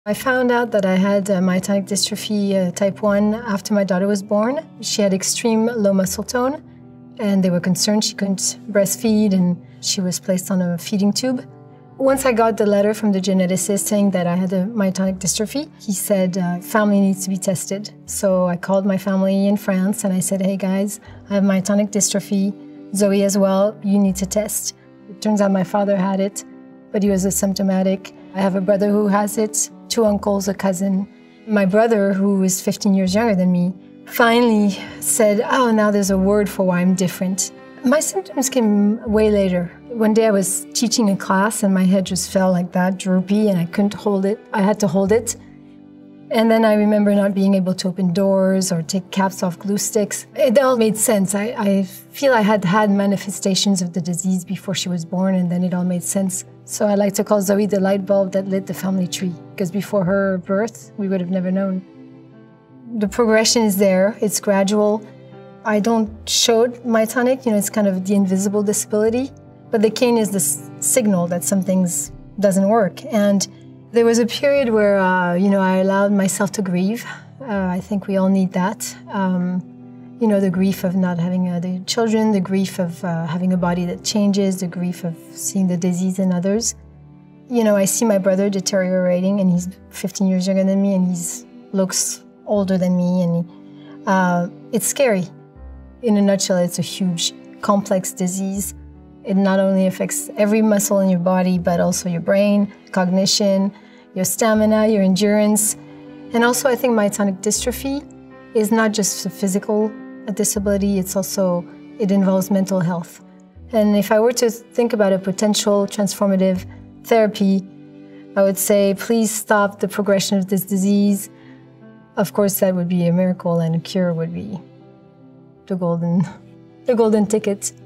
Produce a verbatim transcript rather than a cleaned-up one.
I found out that I had uh, myotonic dystrophy uh, type one after my daughter was born. She had extreme low muscle tone, and they were concerned she couldn't breastfeed, and she was placed on a feeding tube. Once I got the letter from the geneticist saying that I had a myotonic dystrophy, he said, uh, family needs to be tested. So I called my family in France and I said, hey guys, I have myotonic dystrophy, Zoe as well, you need to test. It turns out my father had it, but he was asymptomatic. I have a brother who has it, two uncles, a cousin. My brother, who is fifteen years younger than me, finally said, oh, now there's a word for why I'm different. My symptoms came way later. One day I was teaching a class and my head just felt like that, droopy, and I couldn't hold it. I had to hold it. And then I remember not being able to open doors or take caps off glue sticks. It all made sense. I, I feel I had had manifestations of the disease before she was born, and then it all made sense. So I like to call Zoe the light bulb that lit the family tree, because before her birth, we would have never known. The progression is there, it's gradual. I don't show myotonic, you know, it's kind of the invisible disability, but the cane is the signal that something's doesn't work. And there was a period where, uh, you know, I allowed myself to grieve. Uh, I think we all need that. Um, you know, the grief of not having uh, the children, the grief of uh, having a body that changes, the grief of seeing the disease in others. You know, I see my brother deteriorating, and he's fifteen years younger than me, and he looks older than me, and he, uh, it's scary. In a nutshell, it's a huge, complex disease. It not only affects every muscle in your body, but also your brain, cognition, your stamina, your endurance. And also, I think myotonic dystrophy is not just a physical disability, it's also, it involves mental health. And if I were to think about a potential transformative therapy, I would say, please stop the progression of this disease. Of course, that would be a miracle, and a cure would be the golden, the golden ticket.